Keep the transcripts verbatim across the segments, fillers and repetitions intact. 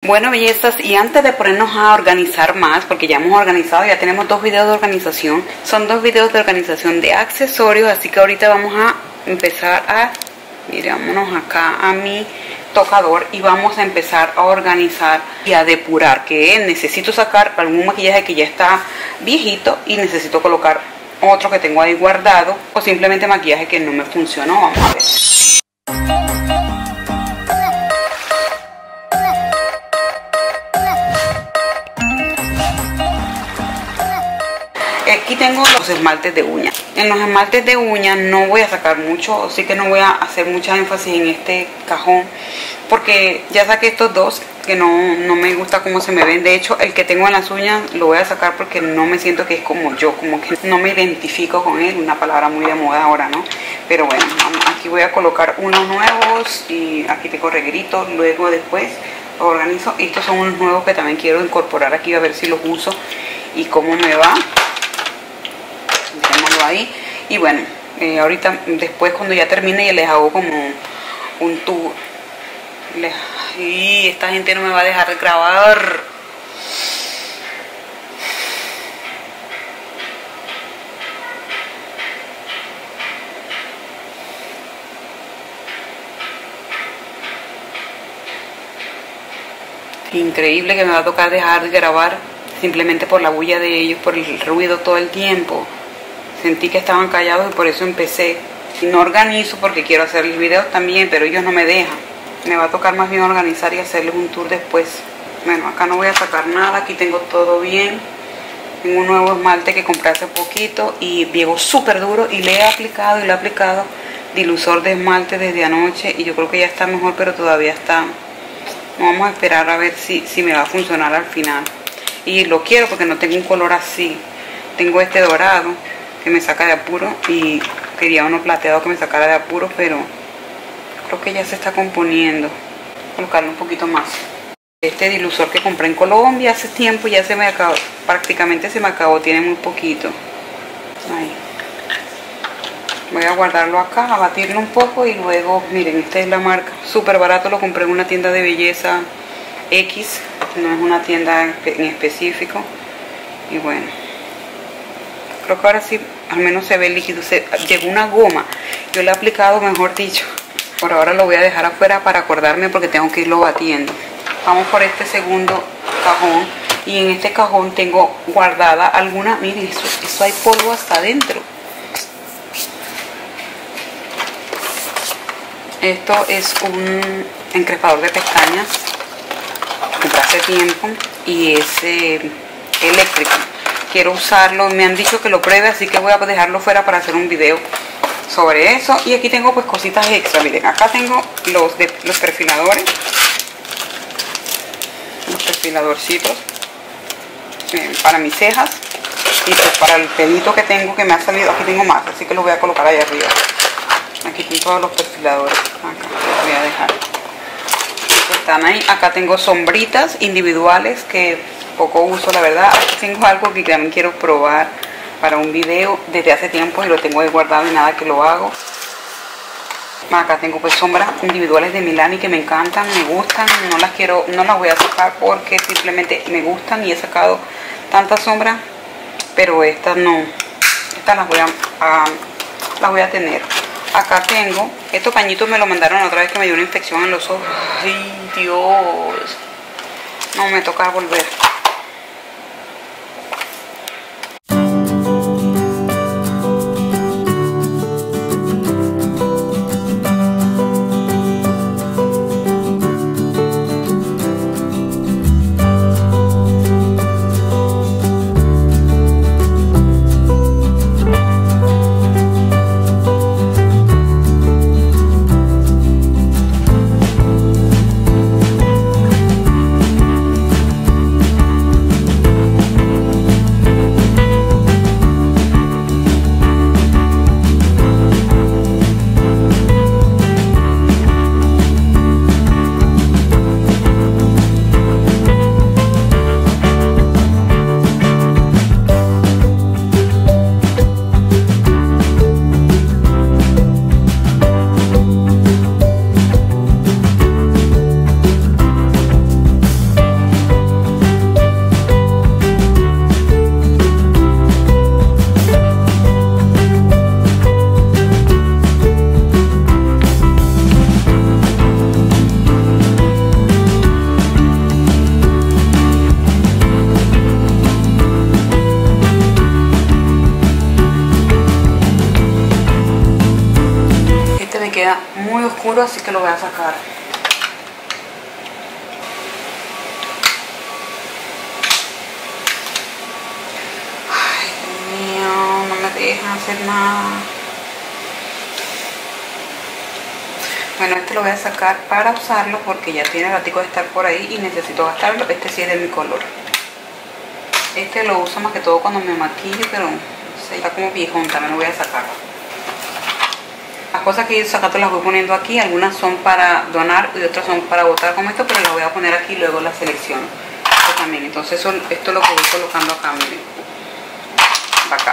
Bueno, bellezas, y antes de ponernos a organizar más, porque ya hemos organizado, ya tenemos dos videos de organización, son dos videos de organización de accesorios, así que ahorita vamos a empezar a, mirámonos acá a mi tocador y vamos a empezar a organizar y a depurar, que necesito sacar algún maquillaje que ya está viejito y necesito colocar otro que tengo ahí guardado, o simplemente maquillaje que no me funcionó. Vamos a ver. Aquí tengo los esmaltes de uñas. En los esmaltes de uñas no voy a sacar mucho, así que no voy a hacer mucha énfasis en este cajón, porque ya saqué estos dos que no, no me gusta cómo se me ven. De hecho, el que tengo en las uñas lo voy a sacar porque no me siento que es como yo, como que no me identifico con él, una palabra muy de moda ahora, ¿no? Pero bueno, aquí voy a colocar unos nuevos y aquí tengo regritos, luego después los organizo. Estos son unos nuevos que también quiero incorporar aquí, a ver si los uso y cómo me va. Dejémoslo ahí. Y bueno, eh, ahorita después cuando ya termine ya les hago como un tour. Les... y esta gente no me va a dejar grabar. Increíble que me va a tocar dejar de grabar simplemente por la bulla de ellos, por el ruido todo el tiempo. Sentí que estaban callados y por eso empecé. Y no organizo porque quiero hacer el video también, pero ellos no me dejan. Me va a tocar más bien organizar y hacerles un tour después. Bueno, acá no voy a sacar nada, aquí tengo todo bien. Tengo un nuevo esmalte que compré hace poquito y llegó súper duro y le he aplicado y le he aplicado dilusor de esmalte desde anoche y yo creo que ya está mejor, pero todavía está. Vamos a esperar a ver si, si me va a funcionar al final. Y lo quiero porque no tengo un color así. Tengo este dorado que me saca de apuro y quería uno plateado que me sacara de apuro, pero creo que ya se está componiendo. Voy a colocarle un poquito más. Este dilusor que compré en Colombia hace tiempo ya se me acabó, prácticamente se me acabó, tiene muy poquito. Ahí. Voy a guardarlo acá, a batirlo un poco y luego, miren, esta es la marca, súper barato, lo compré en una tienda de belleza X, no es una tienda en específico. Y bueno, creo que ahora sí, al menos se ve líquido, se, llegó una goma, yo le he aplicado, mejor dicho. Por ahora lo voy a dejar afuera para acordarme porque tengo que irlo batiendo. Vamos por este segundo cajón y en este cajón tengo guardada alguna, miren, eso, eso hay polvo hasta adentro. Esto es un encrespador de pestañas, compré hace tiempo y es eh, eléctrico. Quiero usarlo, me han dicho que lo pruebe, así que voy a dejarlo fuera para hacer un video sobre eso. Y aquí tengo pues cositas extra, miren, acá tengo los, de, los perfiladores, los perfiladorcitos eh, para mis cejas y pues para el pelito que tengo que me ha salido, aquí tengo más, así que lo voy a colocar ahí arriba. Aquí tengo todos los perfiladores, acá los voy a dejar, están ahí. Acá tengo sombritas individuales que poco uso, la verdad. Aquí tengo algo que también quiero probar para un video desde hace tiempo y lo tengo ahí guardado y nada que lo hago. Acá tengo pues sombras individuales de Milani que me encantan, me gustan, no las quiero, no las voy a sacar porque simplemente me gustan y he sacado tantas sombras, pero estas no, estas las voy a, a las voy a tener. Acá tengo, estos pañitos me los mandaron otra vez que me dio una infección en los ojos. ¡Ay, Dios! No, me toca volver. oscuro, así que lo voy a sacar. Ay, Dios mío, no me dejan hacer nada. Bueno, este lo voy a sacar para usarlo porque ya tiene ratico de estar por ahí y necesito gastarlo. Este sí es de mi color. Este lo uso más que todo cuando me maquillo, pero no sé, está como viejón, también lo voy a sacar. Las cosas que yo sacando las voy poniendo aquí, algunas son para donar y otras son para botar como esto, pero las voy a poner aquí y luego las selecciono. Esto también, entonces eso, esto es lo que voy colocando acá, miren. Acá.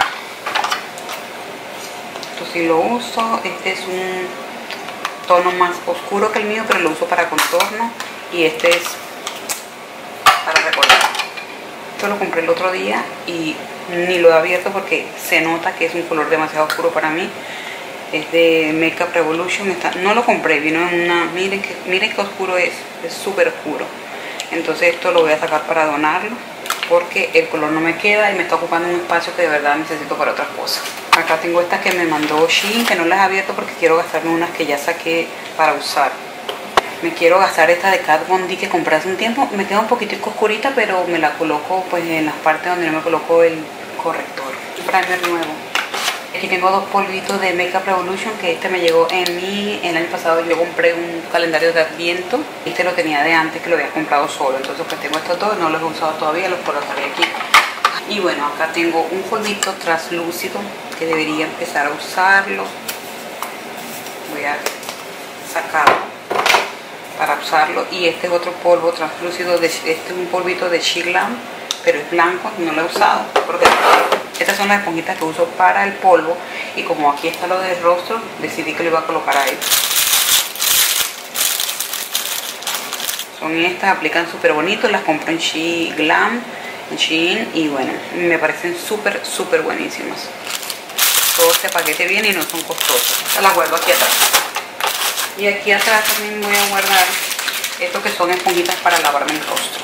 Esto sí lo uso, este es un tono más oscuro que el mío, pero lo uso para contorno, y este es para recordar. Esto lo compré el otro día y ni lo he abierto porque se nota que es un color demasiado oscuro para mí. Es de Makeup Revolution. Está, no lo compré, vino en una... Miren que, miren qué oscuro es, es súper oscuro. Entonces esto lo voy a sacar para donarlo porque el color no me queda y me está ocupando un espacio que de verdad necesito para otras cosas. Acá tengo estas que me mandó Shein, que no las he abierto porque quiero gastarme unas que ya saqué para usar. Me quiero gastar esta de Kat Von D que compré hace un tiempo. Me queda un poquitico oscurita, pero me la coloco pues en las partes donde no me coloco el corrector. Un primer nuevo. Aquí tengo dos polvitos de Makeup Revolution, que este me llegó en mi... El año pasado yo compré un calendario de Adviento. Este lo tenía de antes, que lo había comprado solo. Entonces pues tengo estos dos, no los he usado todavía, los colocaré aquí. Y bueno, acá tengo un polvito translúcido que debería empezar a usarlo. Voy a sacarlo para usarlo. Y este es otro polvo translúcido, de, este es un polvito de She Glam, pero es blanco, no lo he usado porque estas son las esponjitas que uso para el polvo, y como aquí está lo del rostro, decidí que lo iba a colocar ahí. Son estas, aplican súper bonitos, las compro en She Glam, en Shein, y bueno, me parecen súper, súper buenísimas. Todo este paquete viene y no son costosos. Las guardo aquí atrás. Y aquí atrás también voy a guardar estos que son esponjitas para lavarme el rostro.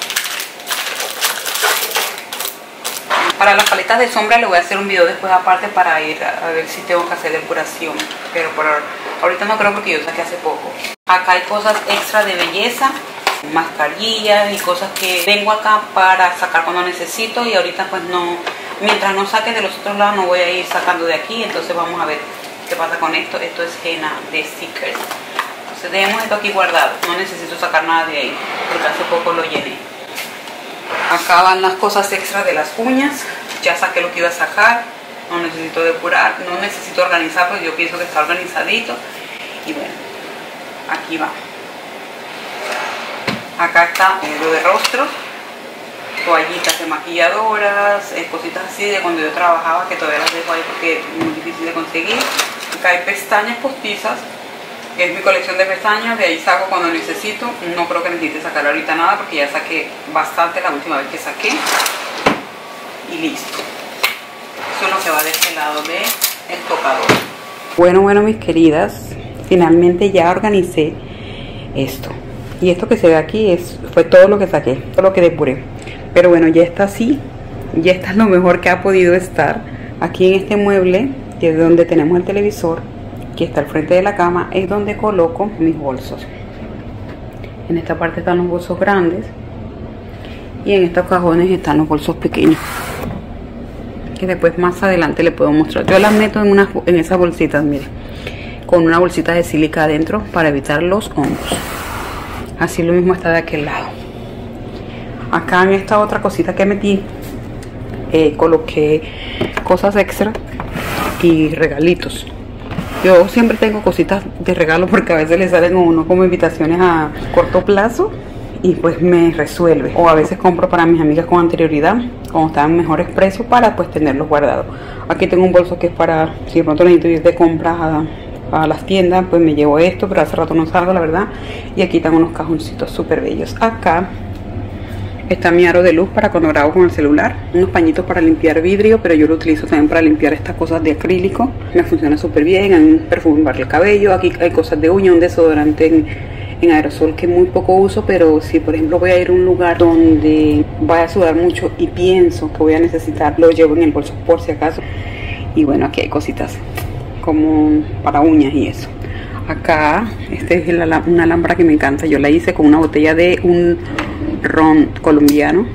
Para las paletas de sombra le voy a hacer un video después aparte para ir a, a ver si tengo que hacer depuración. Pero por ahorita no creo porque yo saqué hace poco. Acá hay cosas extra de belleza, mascarillas y cosas que tengo acá para sacar cuando necesito. Y ahorita pues no, mientras no saque de los otros lados no voy a ir sacando de aquí. Entonces vamos a ver qué pasa con esto. Esto es henna de Stickers. Entonces dejemos esto aquí guardado. No necesito sacar nada de ahí porque hace poco lo llené. Acá van las cosas extra de las uñas. Ya saqué lo que iba a sacar. No necesito depurar, no necesito organizar porque yo pienso que está organizadito. Y bueno, aquí va. Acá está lo de rostro, toallitas de maquilladoras, eh, cositas así de cuando yo trabajaba, que todavía las dejo ahí porque es muy difícil de conseguir. Acá hay pestañas postizas, que es mi colección de pestañas, de ahí saco cuando necesito. No creo que necesite sacar ahorita nada porque ya saqué bastante la última vez que saqué. Y listo. Eso es lo que va de este lado del tocador. Bueno, bueno, mis queridas, finalmente ya organicé esto. Y esto que se ve aquí es, fue todo lo que saqué, todo lo que depuré. Pero bueno, ya está así. Ya está lo mejor que ha podido estar. Aquí en este mueble, que es donde tenemos el televisor, que está al frente de la cama, es donde coloco mis bolsos. En esta parte están los bolsos grandes y en estos cajones están los bolsos pequeños, que después más adelante les puedo mostrar. Yo las meto en, unas, en esas bolsitas, miren, con una bolsita de sílica adentro para evitar los hongos. Así lo mismo está de aquel lado. Acá en esta otra cosita que metí, eh, coloqué cosas extra y regalitos. Yo siempre tengo cositas de regalo porque a veces le salen a uno como invitaciones a corto plazo y pues me resuelve. O a veces compro para mis amigas con anterioridad, cuando están en mejores precios, para pues tenerlos guardados. Aquí tengo un bolso que es para, si de pronto necesito ir de compras a, a las tiendas, pues me llevo esto, pero hace rato no salgo, la verdad. Y aquí están unos cajoncitos súper bellos. Acá está mi aro de luz para cuando grabo con el celular. Unos pañitos para limpiar vidrio, pero yo lo utilizo también para limpiar estas cosas de acrílico. Me funciona súper bien. Hay un perfume para el cabello. Aquí hay cosas de uña, un desodorante en, en aerosol que muy poco uso, pero si por ejemplo voy a ir a un lugar donde vaya a sudar mucho y pienso que voy a necesitar, lo llevo en el bolso por si acaso. Y bueno, aquí hay cositas como para uñas y eso. Acá, esta es la, una lámpara que me encanta. Yo la hice con una botella de un ron colombiano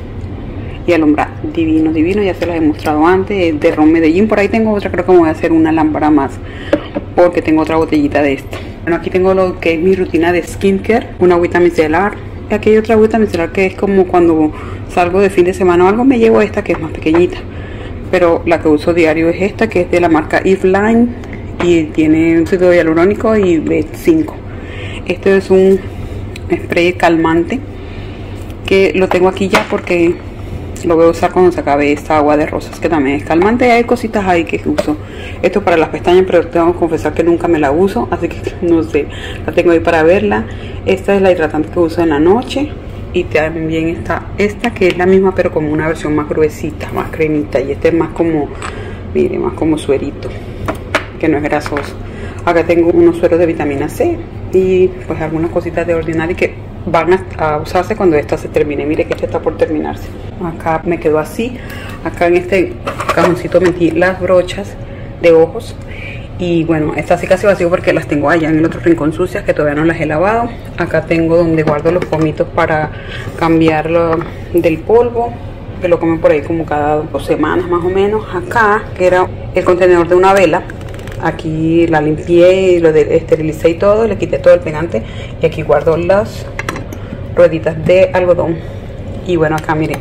y alumbra divino, divino. Ya se las he mostrado antes, de ron Medellín. Por ahí tengo otra, creo que me voy a hacer una lámpara más porque tengo otra botellita de esta. Bueno, aquí tengo lo que es mi rutina de skincare, una agüita micelar. Aquí hay otra agüita micelar que es como cuando salgo de fin de semana o algo, me llevo esta que es más pequeñita, pero la que uso diario es esta, que es de la marca Eve Line y tiene ácido hialurónico y B cinco. Este es un spray calmante que lo tengo aquí ya porque lo voy a usar cuando se acabe esta agua de rosas, que también es calmante. Y hay cositas ahí que uso. Esto es para las pestañas, pero tengo que confesar que nunca me la uso, así que no sé, la tengo ahí para verla. Esta es la hidratante que uso en la noche. Y también está esta, que es la misma pero como una versión más gruesita, más cremita. Y este es más como, mire, más como suerito, que no es grasoso. Acá tengo unos sueros de vitamina C y pues algunas cositas de Ordinary que van a, a usarse cuando esta se termine. Mire que este está por terminarse. Acá me quedó así. Acá en este cajoncito metí las brochas de ojos. Y bueno, está así casi vacío porque las tengo allá en el otro rincón sucias que todavía no las he lavado. Acá tengo donde guardo los pomitos para cambiarlo del polvo, que lo comen por ahí como cada dos semanas más o menos. Acá, que era el contenedor de una vela, aquí la limpié y lo de, esterilicé y todo, le quité todo el pegante. Y aquí guardo las rueditas de algodón. Y bueno, acá miren,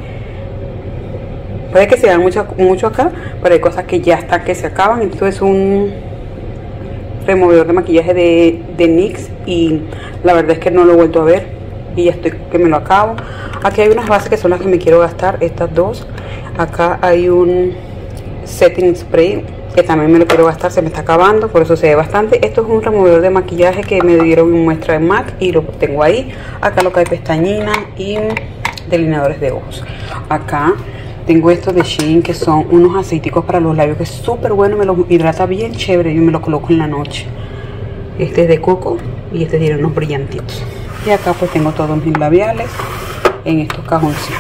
puede que se vean mucho, mucho acá, pero hay cosas que ya están que se acaban. Esto es un removedor de maquillaje de, de NYX y la verdad es que no lo he vuelto a ver y ya estoy que me lo acabo. Aquí hay unas bases que son las que me quiero gastar, estas dos. Acá hay un setting spray que también me lo quiero gastar, se me está acabando, por eso se ve bastante. Esto es un removedor de maquillaje que me dieron en muestra en MAC y lo tengo ahí. Acá lo que hay pestañina y delineadores de ojos. Acá tengo estos de Shein que son unos aceiticos para los labios que es súper bueno, me los hidrata bien chévere. Yo me lo coloco en la noche. Este es de coco y este tiene unos brillantitos. Y acá pues tengo todos mis labiales en estos cajoncitos.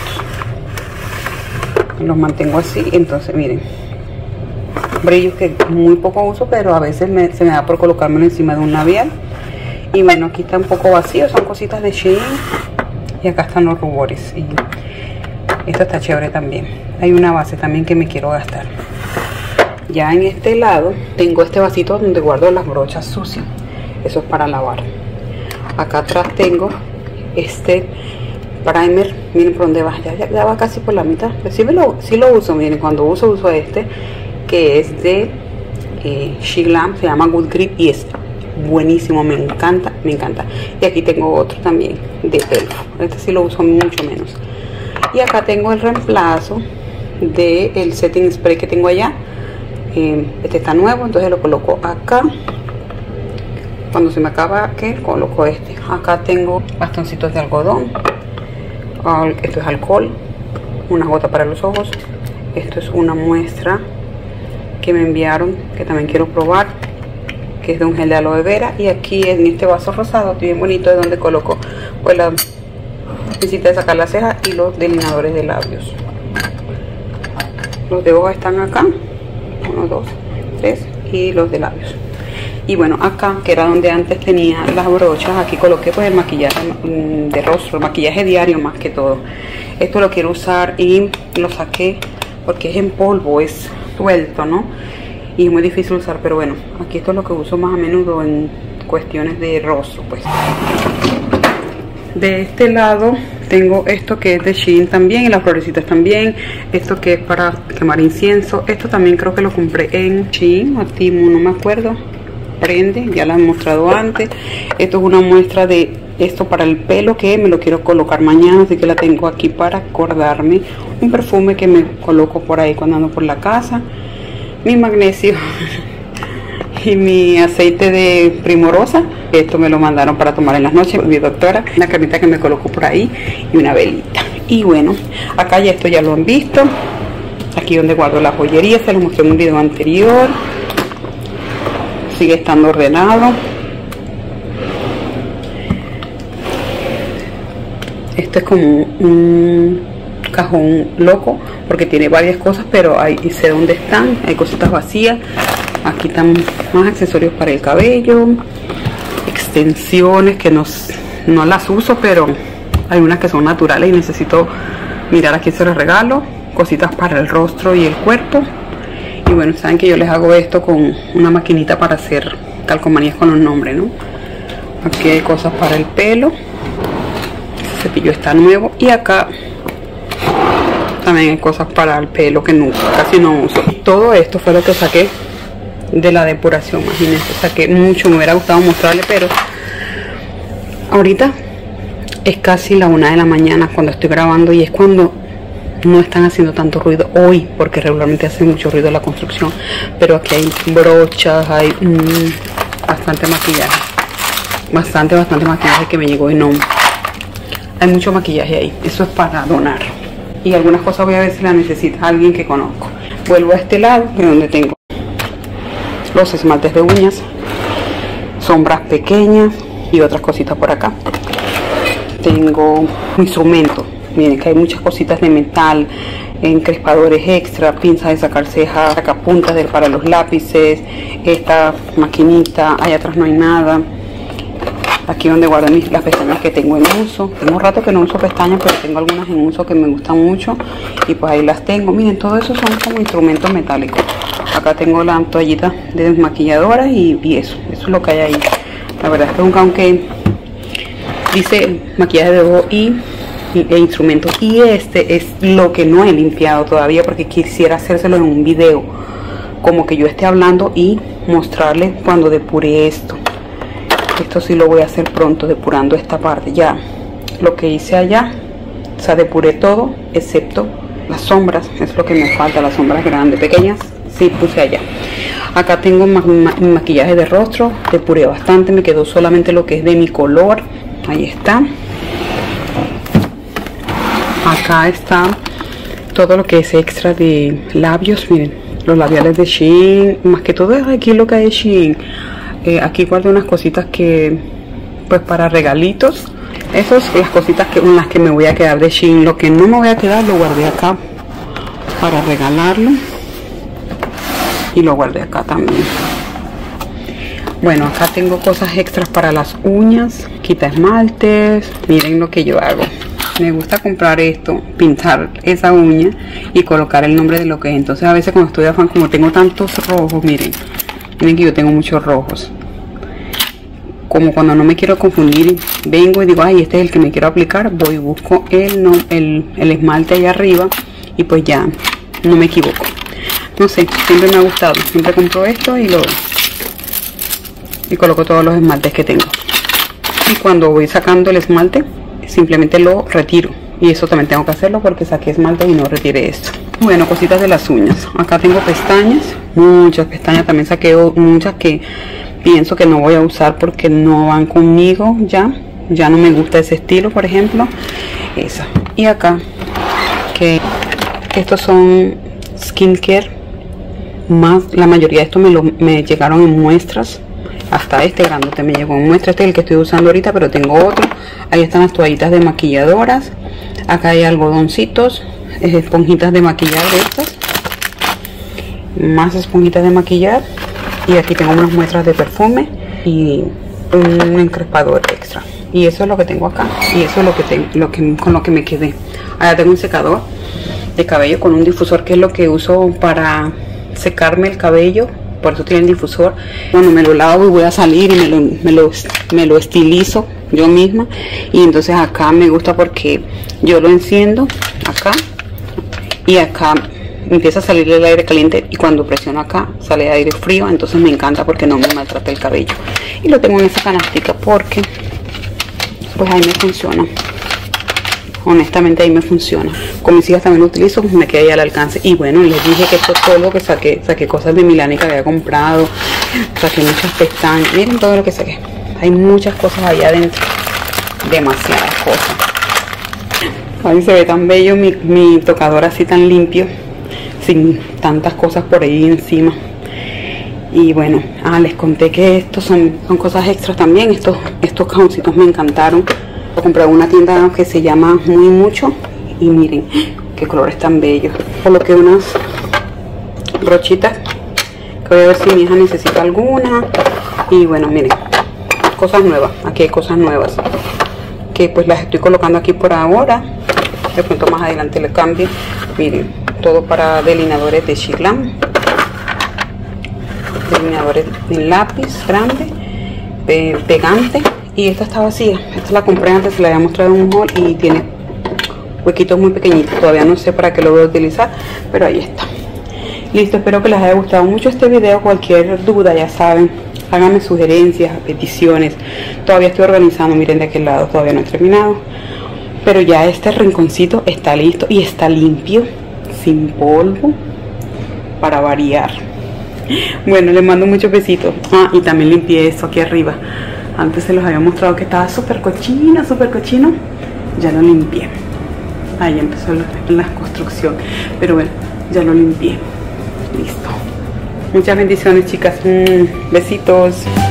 Los mantengo así, entonces miren, brillos que muy poco uso, pero a veces me, se me da por colocármelo encima de un labial. Y bueno, aquí está un poco vacío, son cositas de Shein. Y acá están los rubores. Y esto está chévere también. Hay una base también que me quiero gastar. Ya en este lado tengo este vasito donde guardo las brochas sucias. Eso es para lavar. Acá atrás tengo este primer. Miren por dónde va. Ya, ya, ya va casi por la mitad. Pero sí, me lo, sí lo uso. Miren, cuando uso, uso este. Que es de eh, Shiglam. Se llama Good Grip y es buenísimo. Me encanta, me encanta. Y aquí tengo otro también de pelo. Este sí lo uso mucho menos. Y acá tengo el reemplazo del setting spray que tengo allá. Eh, este está nuevo, entonces lo coloco acá. Cuando se me acaba, ¿qué? Coloco este. Acá tengo bastoncitos de algodón. Esto es alcohol. Una gota para los ojos. Esto es una muestra que me enviaron, que también quiero probar, que es de un gel de aloe vera. Y aquí en este vaso rosado, bien bonito, es donde coloco pues la necesita sacar las cejas y los delineadores de labios. Los de ojos están acá, uno, dos, tres, y los de labios. Y bueno, acá, que era donde antes tenía las brochas, aquí coloqué pues el maquillaje de rostro, el maquillaje diario más que todo. Esto lo quiero usar y lo saqué porque es en polvo, es suelto, ¿no? Y es muy difícil usar, pero bueno, aquí esto es lo que uso más a menudo en cuestiones de rostro, pues. De este lado tengo esto que es de Shein también, y las florecitas también. Esto que es para quemar incienso. Esto también creo que lo compré en Shein o Temu, no me acuerdo. Prende, ya la he mostrado antes. Esto es una muestra de esto para el pelo que me lo quiero colocar mañana, así que la tengo aquí para acordarme. Un perfume que me coloco por ahí cuando ando por la casa. Mi magnesio y mi aceite de Primorosa. Esto me lo mandaron para tomar en las noches, mi doctora. Una cremita que me coloco por ahí y una velita. Y bueno, acá ya esto ya lo han visto. Aquí donde guardo la joyería, se los mostré en un video anterior. Sigue estando ordenado. Esto es como un cajón loco porque tiene varias cosas, pero ahí sé dónde están. Hay cositas vacías. Aquí están más accesorios para el cabello, extensiones que no, no las uso, pero hay unas que son naturales y necesito mirar. Aquí se los regalo, cositas para el rostro y el cuerpo. Y bueno, saben que yo les hago esto con una maquinita para hacer calcomanías con los nombres, ¿no? Aquí hay cosas para el pelo, el cepillo está nuevo, y acá también hay cosas para el pelo que nunca, casi no uso. Todo esto fue lo que saqué de la depuración. Imagínense, saqué mucho, me hubiera gustado mostrarle, pero ahorita es casi la una de la mañana cuando estoy grabando, y es cuando no están haciendo tanto ruido hoy, porque regularmente hace mucho ruido la construcción. Pero aquí hay brochas, hay mmm, bastante maquillaje, bastante, bastante maquillaje que me llegó y no, hay mucho maquillaje ahí. Eso es para donar, y algunas cosas voy a ver si las necesita alguien que conozco. Vuelvo a este lado, de donde tengo los esmaltes de uñas, sombras pequeñas y otras cositas por acá. Tengo instrumentos, miren que hay muchas cositas de metal, encrespadores extra, pinzas de sacar cejas, sacapuntas de, para los lápices, esta maquinita. Allá atrás no hay nada. Aquí donde guardo mis, las pestañas que tengo en uso. Tengo un rato que no uso pestañas, pero tengo algunas en uso que me gustan mucho, y pues ahí las tengo. Miren, todo eso son como instrumentos metálicos. Acá tengo la toallita de desmaquilladora y, y eso, eso es lo que hay ahí. La verdad es que aunque dice maquillaje de ojo y, y e instrumentos, y este es lo que no he limpiado todavía, porque quisiera hacérselo en un video, como que yo esté hablando y mostrarles cuando depure esto. Esto sí lo voy a hacer pronto, depurando esta parte. Ya lo que hice allá, o sea, depuré todo excepto las sombras, es lo que me falta, las sombras grandes. Pequeñas sí puse allá. Acá tengo ma ma maquillaje de rostro, depuré bastante, me quedó solamente lo que es de mi color. Ahí está. Acá está todo lo que es extra de labios. Miren, los labiales de Shein, más que todo es aquí lo que hay de Shein. Eh, aquí guardo unas cositas que, pues para regalitos. Esas son las cositas que, las que me voy a quedar de Shein. Lo que no me voy a quedar lo guardé acá para regalarlo, y lo guardé acá también. Bueno, acá tengo cosas extras para las uñas, quita esmaltes. Miren lo que yo hago. Me gusta comprar esto, pintar esa uña y colocar el nombre de lo que es. Entonces a veces cuando estoy de afán, como tengo tantos rojos, miren, miren que yo tengo muchos rojos. Como cuando no me quiero confundir, vengo y digo, ay, este es el que me quiero aplicar, voy y busco el, no, el, el esmalte allá arriba, y pues ya no me equivoco. No sé, siempre me ha gustado, siempre compro esto y lo y coloco todos los esmaltes que tengo. Y cuando voy sacando el esmalte, simplemente lo retiro. Y eso también tengo que hacerlo porque saqué esmalte y no retiré esto. Bueno, cositas de las uñas. Acá tengo pestañas, muchas pestañas. También saqué muchas que pienso que no voy a usar porque no van conmigo ya. Ya no me gusta ese estilo, por ejemplo. Esa. Y acá, que estos son skincare. Más, la mayoría de estos me, lo, me llegaron en muestras. Hasta este grandote me llegó en muestra. Este es el que estoy usando ahorita, pero tengo otro. Ahí están las toallitas de maquilladoras. Acá hay algodoncitos, esponjitas de maquillar de estas. Más esponjitas de maquillar. Y aquí tengo unas muestras de perfume y un encrespador extra. Y eso es lo que tengo acá. Y eso es lo que tengo, lo que, con lo que me quedé. Allá tengo un secador de cabello con un difusor, que es lo que uso para secarme el cabello. Por eso tiene el difusor. Bueno, me lo lavo y voy a salir y me lo, me lo, me lo estilizo yo misma. Y entonces acá me gusta porque yo lo enciendo acá, y acá empieza a salir el aire caliente, y cuando presiono acá sale aire frío. Entonces me encanta porque no me maltrata el cabello. Y lo tengo en esa canastica porque pues ahí me funciona. Honestamente ahí me funciona. Con mis hijas también lo utilizo, pues me queda ahí al alcance. Y bueno, les dije que esto es todo lo que saqué. Saqué cosas de Milani que había comprado. Saqué muchas pestañas. Miren todo lo que saqué. Hay muchas cosas allá adentro. Demasiadas cosas. Ahí se ve tan bello mi, mi tocador así tan limpio, sin tantas cosas por ahí encima. Y bueno, ah, les conté que estos son, son cosas extras también. Estos, estos cajoncitos me encantaron. Lo compré en una tienda que se llama Muy Mucho. Y miren qué colores tan bellos. Coloqué unas brochitas que voy a ver si mi hija necesita alguna. Y bueno, miren, cosas nuevas, aquí hay cosas nuevas que pues las estoy colocando aquí por ahora, de pronto más adelante le cambio. Miren, todo para delineadores de Chiclán, delineadores en lápiz grande, pe pegante. Y esta está vacía, esta la compré antes, se la había mostrado en un haul y tiene huequitos muy pequeñitos, todavía no sé para qué lo voy a utilizar, pero ahí está. Listo, espero que les haya gustado mucho este video. Cualquier duda ya saben, háganme sugerencias, peticiones. Todavía estoy organizando, miren de aquel lado, todavía no he terminado, pero ya este rinconcito está listo y está limpio, sin polvo, para variar. Bueno, les mando muchos besitos. Ah, y también limpié esto aquí arriba. Antes se los había mostrado que estaba súper cochino, súper cochino. Ya lo limpié. Ahí empezó la, la construcción, pero bueno, ya lo limpié. Listo. Muchas bendiciones, chicas. Mm, besitos.